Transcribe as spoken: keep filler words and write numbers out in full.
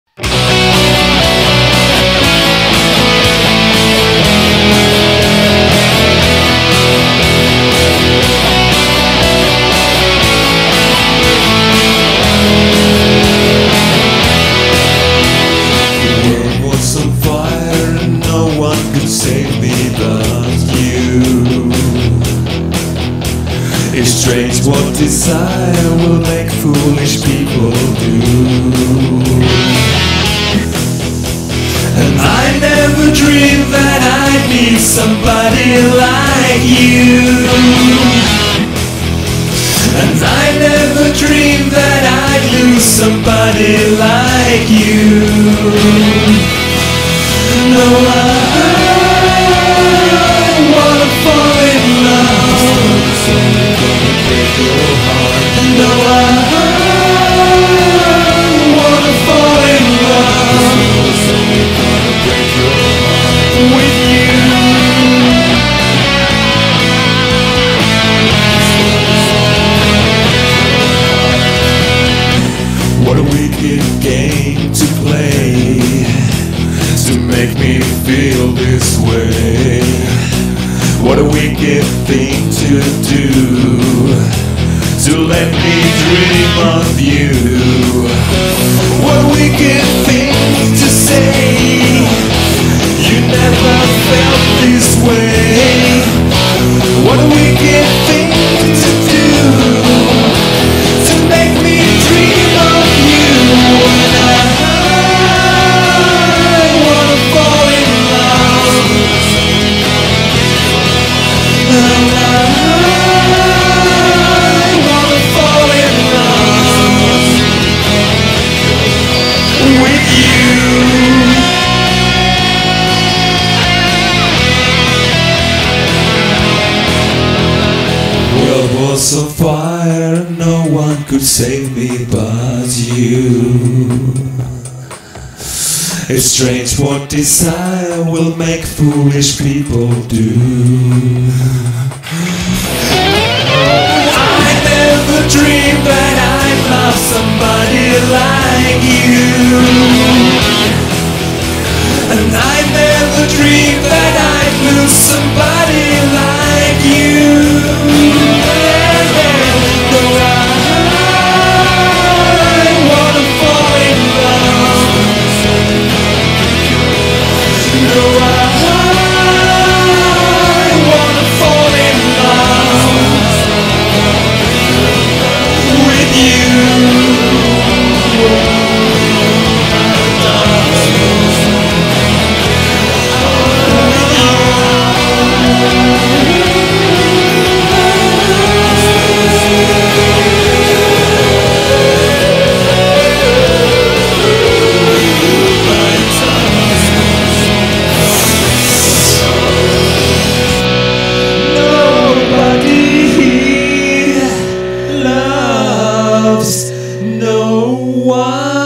Save me but you. It's strange what desire will make foolish people do. And I never dreamed that I'd meet somebody like you. And I never dreamed that I'd lose somebody like you. No, I wanna fall in love. No, I wanna fall in love with you. What a wicked game to play, to make me feel this way. What a wicked thing to do, to let me dream of you. What a wicked thing to say, you never felt this way. What a wicked thing to do, to make me dream of you. And I wanna fall in love. And I wanna fall in love with you. World was on fire and no one could save me but you. It's strange what desire will make foolish people do. I never dreamed that I'd love somebody like you. And I never dreamed that I'd lose somebody like you. No, I wanna fall in love. No, I wanna fall in love with you. No one.